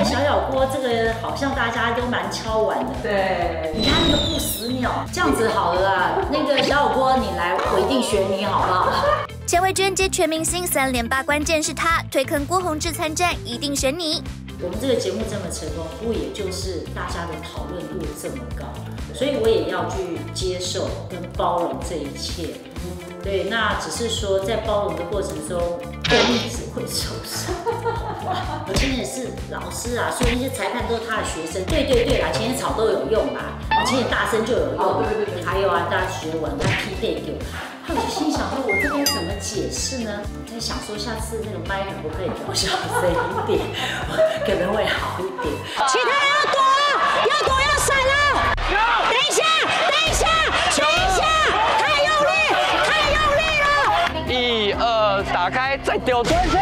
小小锅这个好像大家都蛮敲碗的。 对， 你看那个不死鸟，这样子好了啦。那个小小锅，你来，我一定选你，好不好？ 钱伟娟接全明星3连8，关键是他推坑郭宏志参战，一定选你。 我们这个节目这么成功，不也就是大家的讨论度这么高，所以我也要去接受跟包容这一切。对，那只是说在包容的过程中，我一直会受伤。我今天也是老师啊，所以那些裁判都是他的学生。对啦，前面吵都有用啦，前面大声就有用。对。还有啊，大家学完他批背给我。我就心想说，我这边怎么解释呢？在想说，下次那个麦可不可以调小声一点，可能会好一点。 其他人要躲，要闪了！等一下，太用力了！1、2，打开，再丢，专心！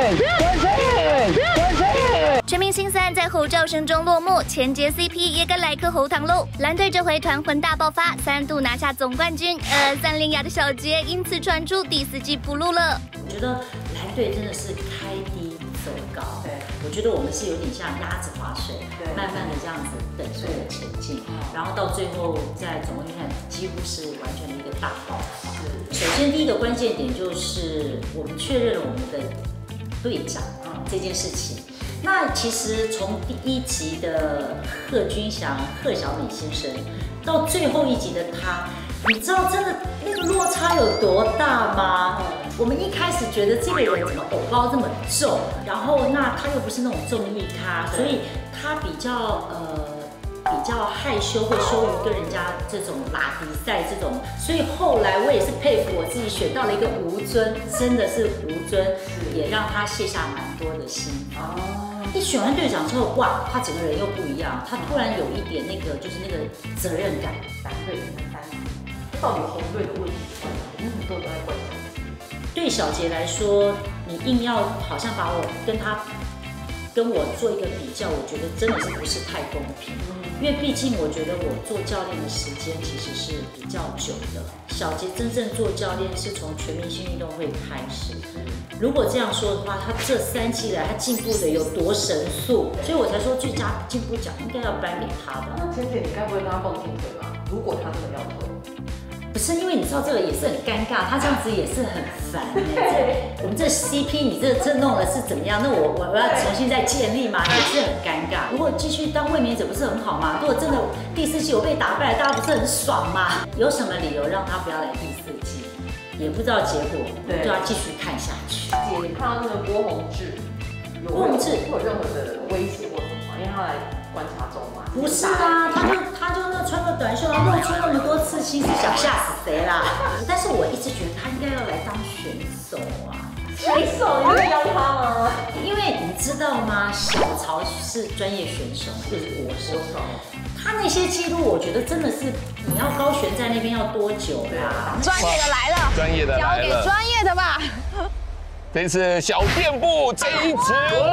全明星3在吼叫声中落幕，前节 CP 也跟来颗喉糖喽。蓝队这回团魂大爆发，3度拿下总冠军。3连亚的小杰因此传出第4季不录了。 我觉得蓝队真的是开低走高，对，我觉得我们是有点像鸭子划水，慢慢的这样子等速的前进，然后到最后在总冠军赛几乎是完全的一个大爆发。首先第一个关键点就是我们确认了我们的队长这件事情。那其实从第1集的贺军翔、贺小美先生，到最后1集的他，你知道真的那个落差有多大吗？我们一开始觉得这个人怎么偶包这么重，然后那他又不是那种综艺咖，所以他比较害羞，会羞于跟人家这种拉比赛这种，所以后来我也是佩服我自己选到了一个吴尊，真的是吴尊，也让他卸下蛮多的心防。一选完队长之后，哇，他整个人又不一样，他突然有一点那个就是那个责任感。 3队变成3队，到底红队的问题在哪里？因为很多人都在怪他。 对小杰来说，你硬要好像把我跟我做一个比较，我觉得真的是不是太公平。因为毕竟我觉得我做教练的时间其实是比较久的，小杰真正做教练是从全明星运动会开始。如果这样说的话，他这3季来他进步的有多神速，所以我才说最佳进步奖应该要颁给他的。 那钱姐，你该不会跟他共进退吧？如果他真的要退。 不是，因为你知道这个也是很尴尬，他这样子也是很烦我们这 CP 你这弄的是怎么样？那我要重新再建立嘛，也是很尴尬。如果继续当卫冕者不是很好吗？如果真的第4季我被打败了，大家不是很爽吗？有什么理由让他不要来第4季？也不知道结果，就要继续看下去。 姐，你看到那个郭宏志，会有任何的威胁或什么吗？因为他来观察中嘛。 不是啊，他就那穿个短袖，然后露出那么多刺青，是想吓死谁啦？但是我一直觉得他应该要来当选手啊。 选手，你会邀他吗？ 因为你知道吗？小曹是专业选手，就是国手。他那些记录，我觉得真的是你要高悬在那边要多久啊？ 专业的来了， 专业的来了， 交给专业的吧。 这次小店部这一支，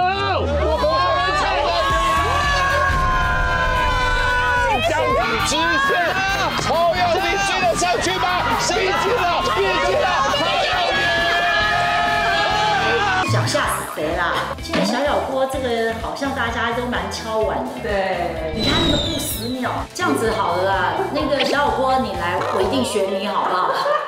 将直线超要你追得上去吗？谁进了？别进了！ 想吓死谁啦！现在小小锅这个好像大家都蛮敲碗的。 对， 你看那个不死鸟，这样子好了啦。那个小小锅，你来，我一定选你，好不好？